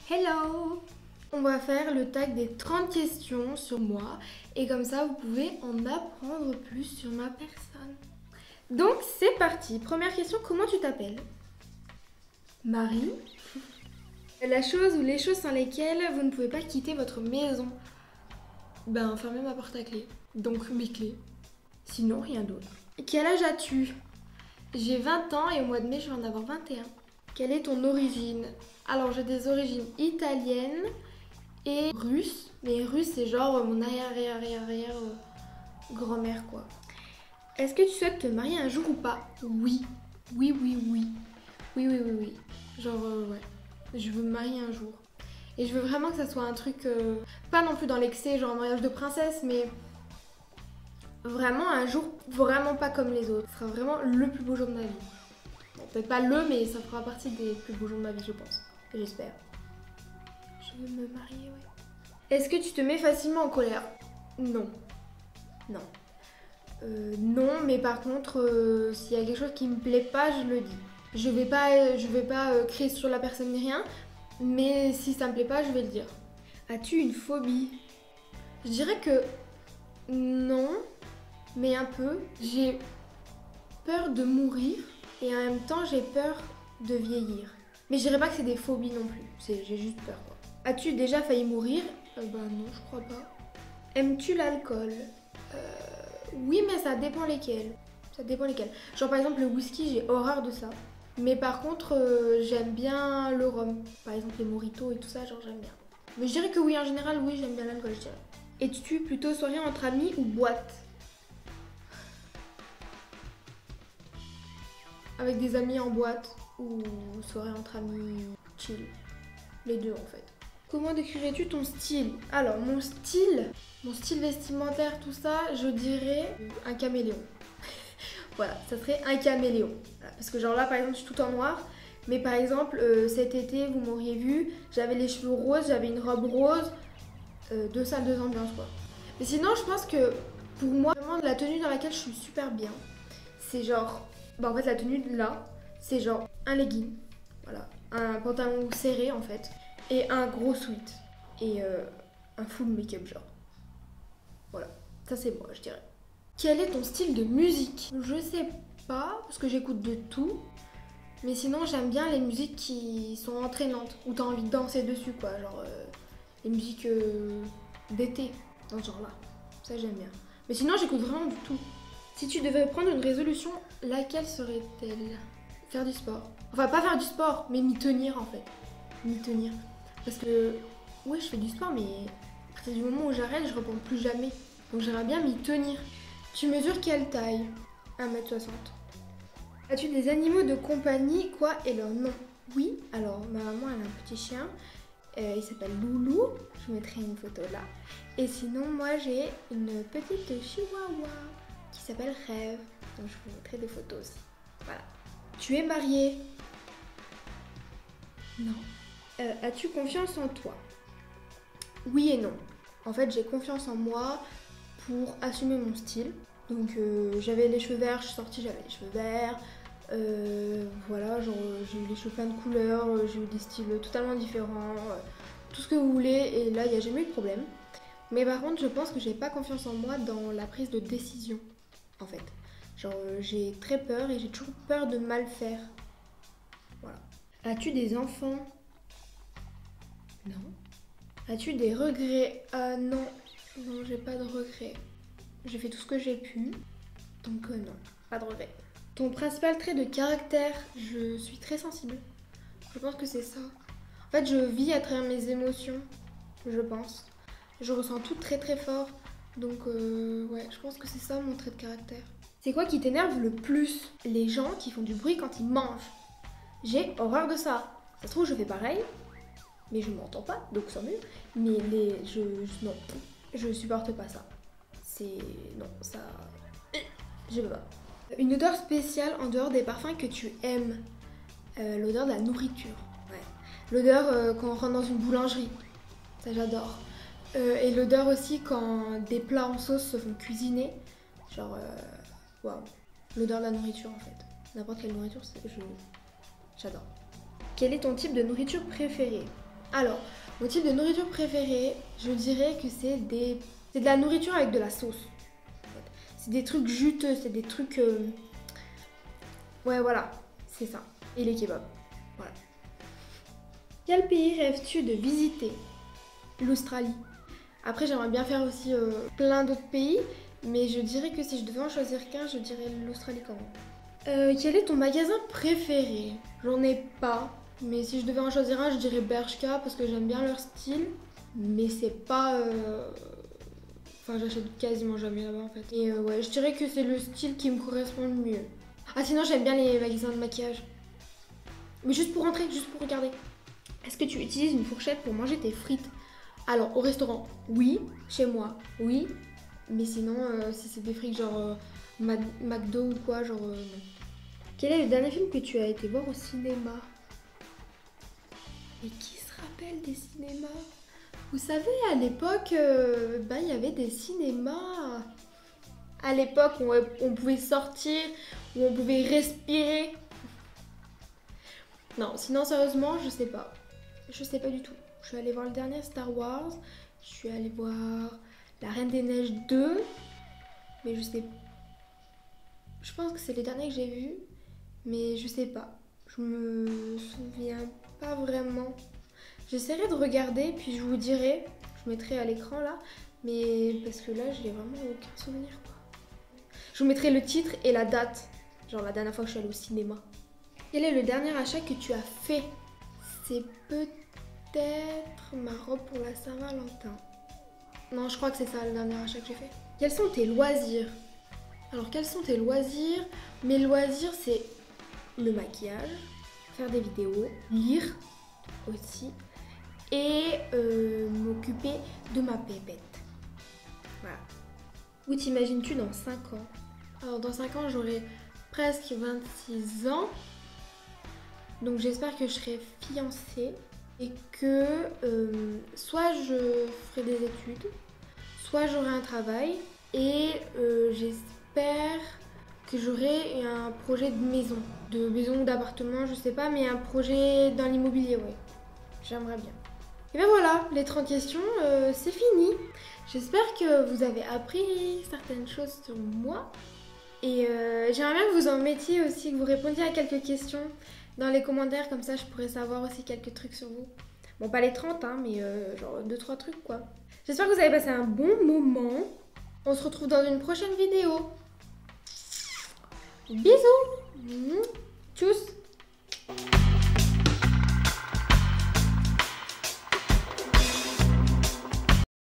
Hello! On va faire le tag des 30 questions sur moi et comme ça vous pouvez en apprendre plus sur ma personne. Donc c'est parti. Première question, comment tu t'appelles? Marie. La chose ou les choses sans lesquelles vous ne pouvez pas quitter votre maison? Ben fermer ma porte à clé. Donc mes clés. Sinon rien d'autre. Quel âge as-tu? J'ai 20 ans et au mois de mai je vais en avoir 21. Quelle est ton origine? Alors j'ai des origines italiennes et russes. Mais russe c'est genre mon arrière grand-mère quoi. Est-ce que tu souhaites te marier un jour ou pas? Oui. Oui. Oui. Genre ouais. Je veux me marier un jour. Et je veux vraiment que ça soit un truc, pas non plus dans l'excès, genre un mariage de princesse, mais vraiment un jour vraiment pas comme les autres. Ce sera vraiment le plus beau jour de ma vie. Bon, peut-être pas le, mais ça fera partie des plus beaux jours de ma vie, je pense. Et j'espère. Je veux me marier, ouais. Est-ce que tu te mets facilement en colère? Non. Non. Non, mais par contre, s'il y a quelque chose qui me plaît pas, je le dis. Je vais pas crier sur la personne ni rien, mais si ça me plaît pas, je vais le dire. As-tu une phobie? Je dirais que non, mais un peu. J'ai peur de mourir et en même temps j'ai peur de vieillir. Mais je dirais pas que c'est des phobies non plus, j'ai juste peur quoi. As-tu déjà failli mourir? Bah non, je crois pas. Aimes-tu l'alcool? Oui, mais ça dépend lesquels. Ça dépend lesquels. Genre par exemple le whisky, j'ai horreur de ça. Mais par contre, j'aime bien le rhum. Par exemple les mojitos et tout ça, genre j'aime bien. Mais je dirais que oui, en général, oui, j'aime bien l'alcool, je dirais. Es-tu plutôt soirée entre amis ou boîte? Avec des amis en boîte ou soirée entre amis chill? Les deux en fait. Comment décrirais-tu ton style? Alors mon style vestimentaire, tout ça, je dirais un caméléon. Voilà, ça serait un caméléon. Voilà, parce que genre là par exemple je suis tout en noir, mais par exemple cet été vous m'auriez vu, j'avais les cheveux roses, j'avais une robe rose, deux salles, deux ambiances quoi. Mais sinon je pense que pour moi vraiment la tenue dans laquelle je suis super bien, c'est genre, bah en fait la tenue là, c'est genre un legging, voilà, un pantalon serré en fait, et un gros sweat, et un full make-up genre. Voilà, ça c'est moi je dirais. Quel est ton style de musique? Je sais pas, parce que j'écoute de tout. Mais sinon, j'aime bien les musiques qui sont entraînantes, où t'as envie de danser dessus, quoi. Genre les musiques d'été, dans ce genre-là. Ça, j'aime bien. Mais sinon, j'écoute vraiment du tout. Si tu devais prendre une résolution, laquelle serait-elle? Faire du sport. Enfin, pas faire du sport, mais m'y tenir, en fait. M'y tenir. Parce que, ouais, je fais du sport, mais à partir du moment où j'arrête, je reprends plus jamais. Donc, j'aimerais bien m'y tenir. Tu mesures quelle taille? 1m60. As-tu des animaux de compagnie, quoi, et leur nom? Oui, alors ma maman elle a un petit chien, il s'appelle Loulou, je mettrai une photo là. Et sinon moi j'ai une petite chihuahua qui s'appelle Rêve, donc je vous mettrai des photos aussi. Voilà. Tu es mariée? Non. As-tu confiance en toi? Oui et non. En fait j'ai confiance en moi pour assumer mon style. Donc j'avais les cheveux verts, je suis sortie, j'avais les cheveux verts. Voilà, genre j'ai eu les cheveux plein de couleurs, j'ai eu des styles totalement différents, tout ce que vous voulez, et là il n'y a jamais eu de problème. Mais par contre, je pense que j'ai pas confiance en moi dans la prise de décision, en fait. Genre j'ai très peur et j'ai toujours peur de mal faire. Voilà. As-tu des enfants? Non. As-tu des regrets? Ah non, non, j'ai pas de regrets. J'ai fait tout ce que j'ai pu, donc non, pas de regrets. Ton principal trait de caractère? Je suis très sensible. Je pense que c'est ça. En fait, je vis à travers mes émotions, je pense. Je ressens tout très très fort. Donc ouais, je pense que c'est ça mon trait de caractère. C'est quoi qui t'énerve le plus? Les gens qui font du bruit quand ils mangent. J'ai horreur de ça. Ça se trouve, je fais pareil, mais je m'entends pas, donc sans mieux. Mais non, je supporte pas ça. Non, ça... Je veux pas. Une odeur spéciale en dehors des parfums que tu aimes? L'odeur de la nourriture. Ouais. L'odeur quand on rentre dans une boulangerie. Ça j'adore. Et l'odeur aussi quand des plats en sauce se font cuisiner. Genre, waouh. L'odeur de la nourriture en fait. N'importe quelle nourriture, j'adore. Quel est ton type de nourriture préférée? Alors, mon type de nourriture préférée, je dirais que c'est de la nourriture avec de la sauce. En fait. C'est des trucs juteux, c'est des trucs... Ouais, voilà, c'est ça. Et les kebabs, voilà. Quel pays rêves-tu de visiter? L'Australie. Après, j'aimerais bien faire aussi plein d'autres pays, mais je dirais que si je devais en choisir qu'un, je dirais l'Australie quand même. Quel est ton magasin préféré? J'en ai pas, mais si je devais en choisir un, je dirais Bershka parce que j'aime bien leur style, mais c'est pas... Enfin, j'achète quasiment jamais là-bas en fait. Et ouais, je dirais que c'est le style qui me correspond le mieux. Ah, sinon, j'aime bien les magasins de maquillage. Mais juste pour rentrer, juste pour regarder. Est-ce que tu utilises une fourchette pour manger tes frites? Alors, au restaurant, oui. Chez moi, oui. Mais sinon, si c'est des frites genre McDo ou quoi, genre non. Quel est le dernier film que tu as été voir au cinéma? Et qui se rappelle des cinémas? Vous savez, à l'époque, il y avait des cinémas. À l'époque, on pouvait sortir, où on pouvait respirer. Non, sinon, sérieusement, je sais pas. Je sais pas du tout. Je suis allée voir le dernier Star Wars. Je suis allée voir La Reine des Neiges 2. Mais je sais. Je pense que c'est les derniers que j'ai vus. Mais je sais pas. Je me souviens pas vraiment. J'essaierai de regarder, puis je vous dirai. Je mettrai à l'écran là. Mais parce que là, j'ai vraiment aucun souvenir quoi. Je vous mettrai le titre et la date. Genre la dernière fois que je suis allée au cinéma. Quel est le dernier achat que tu as fait? C'est peut-être ma robe pour la Saint-Valentin. Non, je crois que c'est ça le dernier achat que j'ai fait. Quels sont tes loisirs? Alors, quels sont tes loisirs? Mes loisirs, c'est le maquillage, faire des vidéos, lire aussi et m'occuper de ma pépette. Voilà. Où t'imagines-tu dans 5 ans? Alors, dans 5 ans, j'aurai presque 26 ans. Donc, j'espère que je serai fiancée et que soit je ferai des études, soit j'aurai un travail et j'espère que j'aurai un projet de maison ou d'appartement, je sais pas, mais un projet dans l'immobilier, ouais. J'aimerais bien. Et ben voilà, les 30 questions, c'est fini. J'espère que vous avez appris certaines choses sur moi. Et j'aimerais bien que vous en mettiez aussi, que vous répondiez à quelques questions dans les commentaires, comme ça je pourrais savoir aussi quelques trucs sur vous. Bon, pas les 30, hein, mais genre 2-3 trucs quoi. J'espère que vous avez passé un bon moment. On se retrouve dans une prochaine vidéo. Bisous. Tchuss.